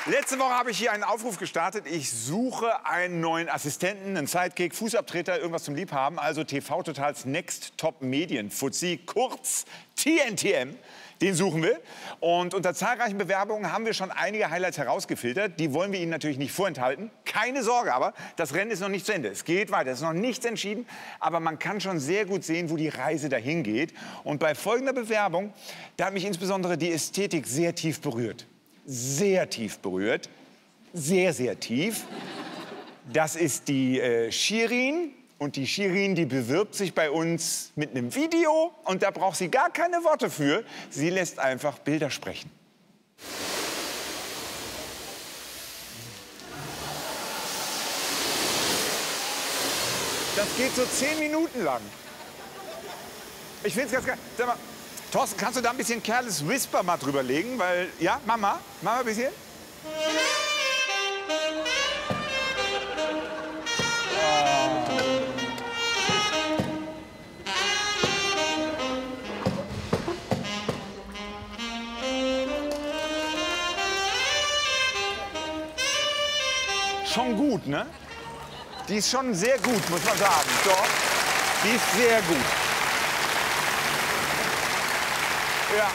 Letzte Woche habe ich hier einen Aufruf gestartet. Ich suche einen neuen Assistenten, einen Sidekick, Fußabtreter, irgendwas zum Liebhaben. Also TV Totals Next Top Medien Fuzzi, kurz TNTM. Den suchen wir. Und unter zahlreichen Bewerbungen haben wir schon einige Highlights herausgefiltert. Die wollen wir Ihnen natürlich nicht vorenthalten. Keine Sorge aber, das Rennen ist noch nicht zu Ende. Es geht weiter, es ist noch nichts entschieden. Aber man kann schon sehr gut sehen, wo die Reise dahin geht. Und bei folgender Bewerbung, da hat mich insbesondere die Ästhetik sehr tief berührt. Sehr tief berührt. Sehr, sehr tief. Das ist die Shirin. Und die Shirin, die bewirbt sich bei uns mit einem Video. Und da braucht sie gar keine Worte für. Sie lässt einfach Bilder sprechen. Das geht so 10 Minuten lang. Ich finde es ganz geil. Sag mal, Thorsten, kannst du da ein bisschen Careless Whisper mal drüber legen? Weil, ja, Mama, Mama ein bisschen. Schon gut, ne? Die ist schon sehr gut, muss man sagen. Doch, die ist sehr gut. Ja.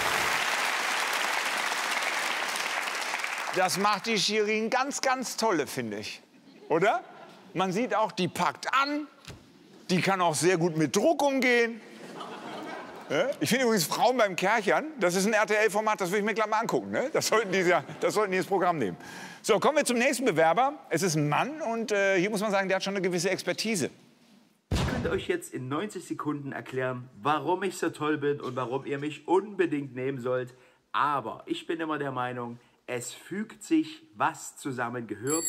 Das macht die Shirin ganz, ganz tolle, finde ich. Oder? Man sieht auch, die packt an. Die kann auch sehr gut mit Druck umgehen. Ja? Ich finde übrigens Frauen beim Kerchern, das ist ein RTL-Format, das würde ich mir gleich mal angucken. Ne? Das sollten die ins Programm nehmen. So, kommen wir zum nächsten Bewerber. Es ist ein Mann und hier muss man sagen, der hat schon eine gewisse Expertise. Ich könnte euch jetzt in 90 Sekunden erklären, warum ich so toll bin und warum ihr mich unbedingt nehmen sollt. Aber ich bin immer der Meinung, es fügt sich, was zusammengehört.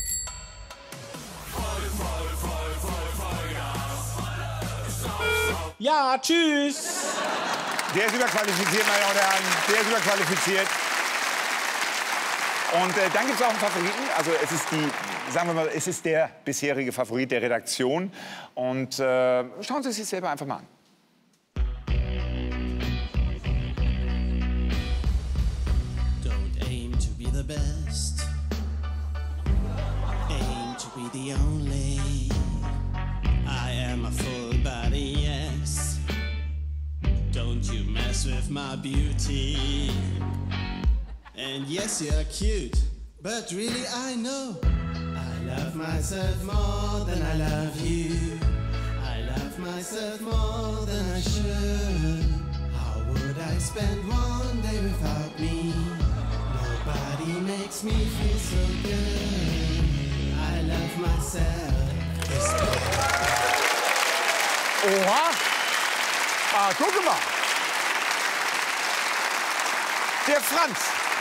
Ja, tschüss. Der ist überqualifiziert, meine Damen und Herren. Der ist überqualifiziert. Und dann gibt es auch einen Favoriten. Also es ist sagen wir mal, es ist der bisherige Favorit der Redaktion. Und schauen Sie es sich selber einfach mal an. Don't aim to be the best. Aim to be the only. I am a full body, yes. Don't you mess with my beauty. And yes, you're cute, but really I know I love myself more than I love you. I love myself more than I should. How would I spend one day without me? Nobody makes me feel so good. I love myself. Oha! Ah, guck mal! Der Franz!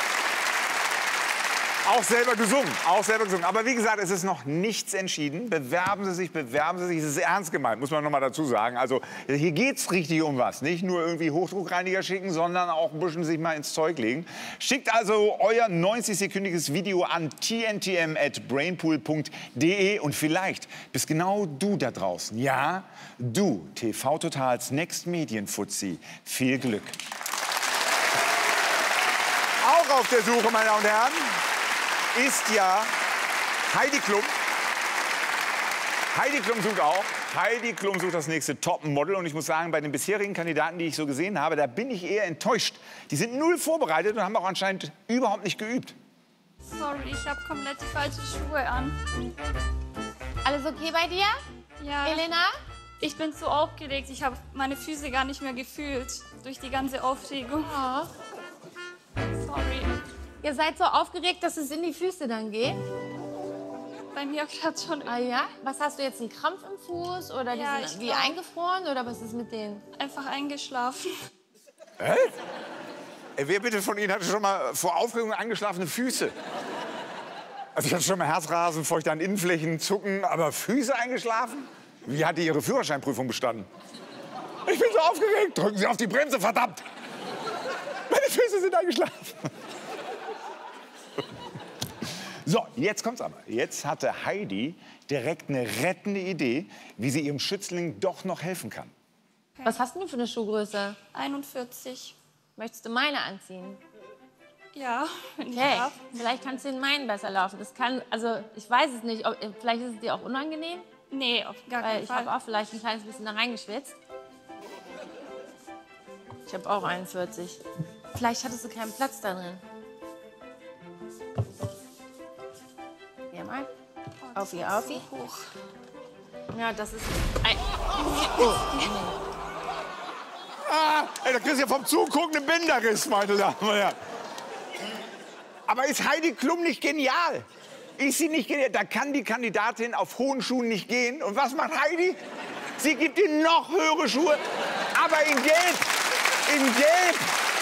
Auch selber gesungen, auch selber gesungen. Aber wie gesagt, es ist noch nichts entschieden. Bewerben Sie sich, bewerben Sie sich. Es ist ernst gemeint, muss man noch mal dazu sagen. Also hier geht's richtig um was. Nicht nur irgendwie Hochdruckreiniger schicken, sondern auch ein bisschen sich mal ins Zeug legen. Schickt also euer 90-sekündiges Video an tntm@brainpool.de und vielleicht bist genau du da draußen. Ja, du, TV Totals Next Medien Fuzzi. Viel Glück. Auch auf der Suche, meine Damen und Herren, ist ja Heidi Klum. Heidi Klum sucht auch. Heidi Klum sucht das nächste Top-Model. Und ich muss sagen, bei den bisherigen Kandidaten, die ich so gesehen habe, da bin ich eher enttäuscht. Die sind null vorbereitet und haben auch anscheinend überhaupt nicht geübt. Sorry, ich habe komplett die falschen Schuhe an. Alles okay bei dir? Ja. Elena? Ich bin so aufgeregt. Ich habe meine Füße gar nicht mehr gefühlt durch die ganze Aufregung. Oh. Sorry. Ihr seid so aufgeregt, dass es in die Füße dann geht? Bei mir gerade schon Ah ja? Was hast du jetzt, einen Krampf im Fuß oder Ja, die ich sind wie glaub- eingefroren oder was ist mit denen? einfach eingeschlafen. Wer bitte von Ihnen hatte schon mal vor Aufregung angeschlafene Füße? Also ich hatte schon mal Herzrasen, feuchte an Innenflächen, Zucken, aber Füße eingeschlafen? Wie hat die Ihre Führerscheinprüfung bestanden? Ich bin so aufgeregt. Drücken Sie auf die Bremse, verdammt! Meine Füße sind eingeschlafen. So, jetzt kommt's aber. Jetzt hatte Heidi direkt eine rettende Idee, wie sie ihrem Schützling doch noch helfen kann. Was hast du denn für eine Schuhgröße? 41. Möchtest du meine anziehen? Ja, wenn ich Okay, darf. vielleicht kannst du in meinen besser laufen. Das kann, also ich weiß es nicht, vielleicht ist es dir auch unangenehm, Nee, auf gar weil keinen ich Fall. habe auch vielleicht ein kleines bisschen da reingeschwitzt. Ich habe auch 41. Vielleicht hattest du keinen Platz da drin. Hier mal. Auf ihr, auf ihr. Hoch. Ja, das ist ein... Ah, ey, da kriegst du ja vom Zugucken einen Bänderriss, meine Damen und Herren. Aber ist Heidi Klum nicht genial? Ist sie nicht genial? Da kann die Kandidatin auf hohen Schuhen nicht gehen. Und was macht Heidi? Sie gibt ihr noch höhere Schuhe, aber in Gelb. In Gelb.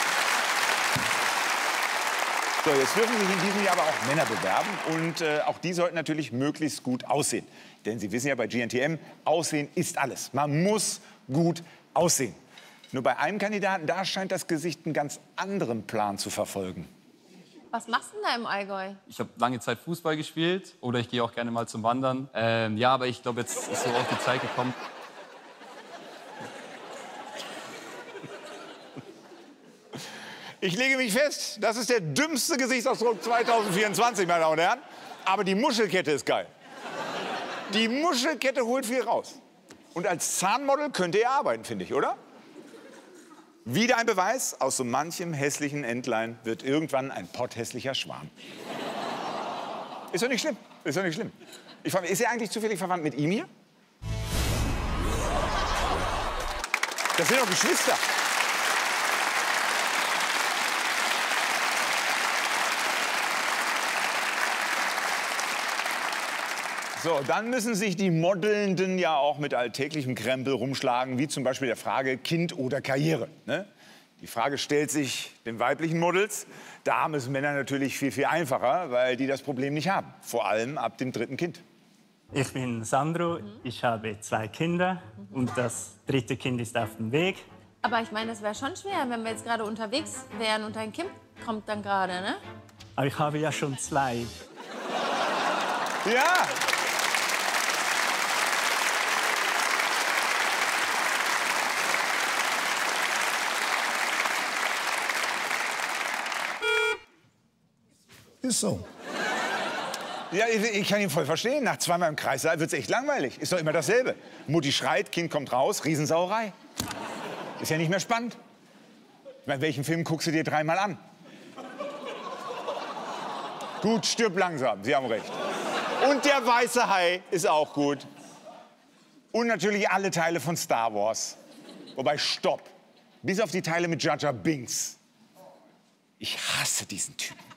So, jetzt dürfen sich in diesem Jahr aber auch Männer bewerben. Und auch die sollten natürlich möglichst gut aussehen. Denn Sie wissen ja bei GNTM, Aussehen ist alles. Man muss gut aussehen. Nur bei einem Kandidaten, da scheint das Gesicht einen ganz anderen Plan zu verfolgen. Was machst du denn da im Allgäu? Ich habe lange Zeit Fußball gespielt oder ich gehe auch gerne mal zum Wandern. Ja, aber ich glaube, jetzt ist so auch die Zeit gekommen. Ich lege mich fest, das ist der dümmste Gesichtsausdruck 2024, meine Damen und Herren. Aber die Muschelkette ist geil. Die Muschelkette holt viel raus. Und als Zahnmodel könnte er arbeiten, finde ich, oder? Wieder ein Beweis, aus so manchem hässlichen Entlein wird irgendwann ein potthässlicher Schwan. Ist doch nicht schlimm, ist doch nicht schlimm. Ich frage mich, ist er eigentlich zufällig verwandt mit ihm hier? Das sind doch Geschwister. So, dann müssen sich die Modelnden ja auch mit alltäglichem Krempel rumschlagen, wie zum Beispiel der Frage Kind oder Karriere. Ne? Die Frage stellt sich den weiblichen Models. Da haben es Männer natürlich viel, viel einfacher, weil die das Problem nicht haben. Vor allem ab dem 3. Kind. Ich bin Sandro, ich habe 2 Kinder und das 3. Kind ist auf dem Weg. Aber ich meine, es wäre schon schwer, wenn wir jetzt gerade unterwegs wären und dein Kind kommt dann gerade, ne? Aber ich habe ja schon 2. Ja! Ist so. Ja, ich kann ihn voll verstehen. Nach 2-mal im Kreissaal wird es echt langweilig. Ist doch immer dasselbe. Mutti schreit, Kind kommt raus, Riesensauerei. Ist ja nicht mehr spannend. Ich meine, welchen Film guckst du dir 3-mal an? Gut, stirb langsam, Sie haben recht. Und der weiße Hai ist auch gut. Und natürlich alle Teile von Star Wars. Wobei, stopp. Bis auf die Teile mit Jar Jar Binks. Ich hasse diesen Typen.